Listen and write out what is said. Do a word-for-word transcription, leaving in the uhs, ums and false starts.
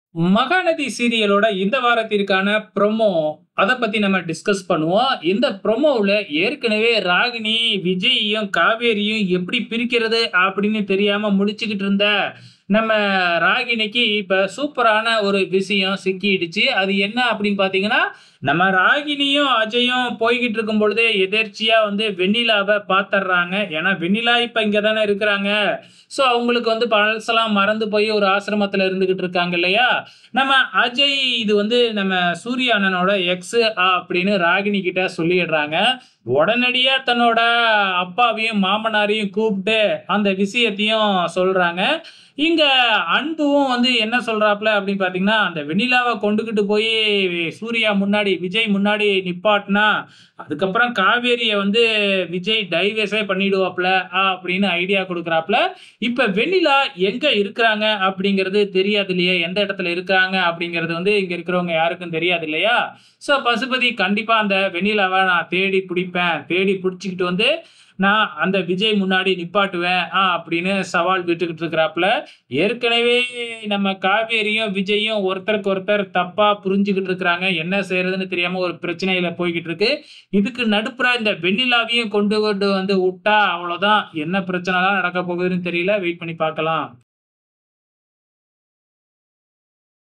மகாநதி சீரியலோட இந்த வாரத்திற்கான ப்ரோமோ அத பத்தி நம்ம டிஸ்கஸ் பண்ணுவோம். இந்த ப்ரோமோவுல ஏற்கனவே ராகினி, விஜய்யும், காவேரியும் எப்படி பிரிக்கிறது அப்படின்னு தெரியாம முழிச்சுக்கிட்டு இருந்த நம்ம ராகினிக்கு இப்ப சூப்பரான ஒரு விஷயம் சிக்கிடுச்சு. அது என்ன அப்படின்னு பார்த்தீங்கன்னா, நம்ம ராகினியும், அஜயும் போய்க்கிட்டு இருக்கும் பொழுதே எதேர்ச்சியா வந்து வெண்ணிலாவ பார்த்துடுறாங்க. ஏன்னா வெண்ணிலா இப்ப இங்க தானே இருக்கிறாங்க. ஸோ அவங்களுக்கு வந்து பழசெல்லாம் மறந்து போய் ஒரு ஆசிரமத்தில இருந்துகிட்டு இருக்காங்க இல்லையா? நம்ம அஜய் இது வந்து நம்ம சூர்யா அண்ணனோட எக்ஸ் அப்படின்னு ராகினி கிட்ட சொல்லிடுறாங்க. உடனடியா தன்னோட அப்பாவையும், மாமனாரையும் கூப்பிட்டு அந்த விஷயத்தையும் சொல்றாங்க. இங்க அன்புவும் வந்து என்ன சொல்றாப்ல அப்படின்னு பார்த்தீங்கன்னா, அந்த வெண்ணிலாவ கொண்டுகிட்டு போயி சூர்யா முன்னாடி, விஜய் முன்னாடி நிப்பாட்னா, அதுக்கப்புறம் காவேரிய வந்து விஜய் டைவர்ஸே பண்ணிடுவாப்ல அப்படின்னு ஐடியா குடுக்குறாப்ல. இப்ப வெண்ணிலா எங்க இருக்கிறாங்க அப்படிங்கிறது தெரியாது இல்லையா? எந்த இடத்துல இருக்காங்க அப்படிங்கிறது வந்து இங்க இருக்கிறவங்க யாருக்கும் தெரியாது இல்லையா? சோ பசுபதி கண்டிப்பா அந்த வெண்ணிலாவ நான் தேடி புடிப்பேன். தேடி புடிச்சுக்கிட்டு வந்து நான் அந்த விஜய் முன்னாடி நிப்பாட்டுவேன் அ அப்படின்னு சவால் விட்டுக்கிட்டு இருக்கிறாப்ல. ஏற்கனவே நம்ம காவேரியும், விஜயும் ஒருத்தருக்கு ஒருத்தர் தப்பா புரிஞ்சுகிட்டு இருக்கிறாங்க. என்ன செய்றதுன்னு தெரியாம ஒரு பிரச்சனையில போய்க்கிட்டு இருக்கு. இதுக்கு நடுப்புற இந்த வெண்ணிலாவையும் கொண்டு கொண்டு வந்து வுட்டா அவ்வளோதான். என்ன பிரச்சனைலாம் நடக்க போகுதுன்னு தெரியல. வெயிட் பண்ணி பார்க்கலாம்.